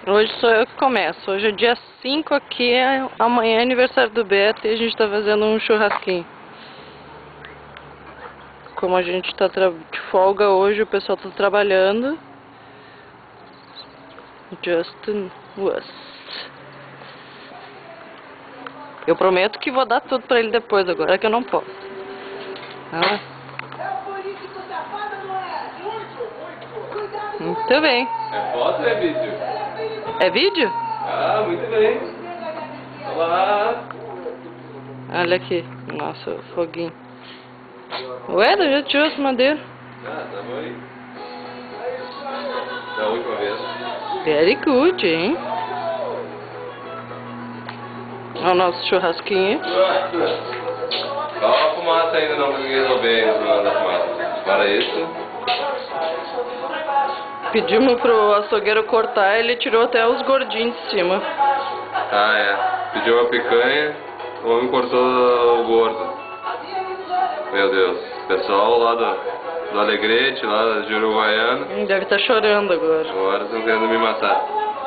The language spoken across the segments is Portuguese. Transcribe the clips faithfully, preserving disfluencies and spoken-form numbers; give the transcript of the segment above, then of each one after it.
Hoje sou eu que começo. Hoje é dia cinco aqui, amanhã é aniversário do Beto e a gente tá fazendo um churrasquinho. Como a gente tá de folga hoje, o pessoal tá trabalhando. Justin was. Eu prometo que vou dar tudo pra ele depois, agora é que eu não posso. Ah. Muito bem. É foto ou é vídeo? É vídeo? Ah, muito bem. Olá. Olha aqui, nossa, foguinho. Ué, já tirou essa madeira? Ah, tá bom aí. Da última vez. Very good, hein? Olha o nosso churrasquinho. Só a fumaça ainda não consegui resolver o problema da fumaça. Para isso. Pedimos pro açougueiro cortar, ele tirou até os gordinhos de cima. Ah, é. Pediu uma picanha, o homem cortou o gordo. Meu Deus. Pessoal lá do, do Alegrete, lá de Uruguaiana. Deve estar chorando agora. Agora estão querendo me matar.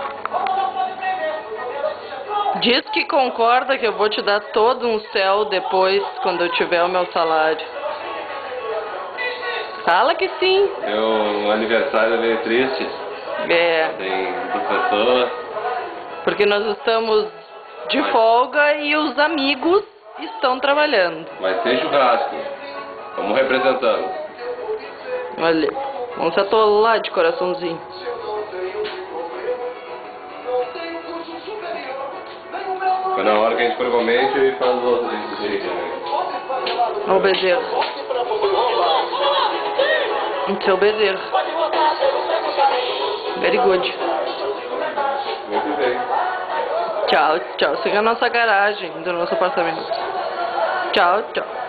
Diz que concorda que eu vou te dar todo um céu depois, quando eu tiver o meu salário. Fala que sim. Meu aniversário veio triste. É. Tem professor. Porque nós estamos de folga e os amigos estão trabalhando. Vai ter churrasco. Vamos representando. Olha, vamos se atolar de coraçãozinho. Foi na hora que a gente provavelmente e faz os outros vídeos também. Olha o bezerro. O seu bezerro. Very good. Muito bem. Tchau, tchau. Siga a nossa garagem do nosso apartamento. Tchau, tchau.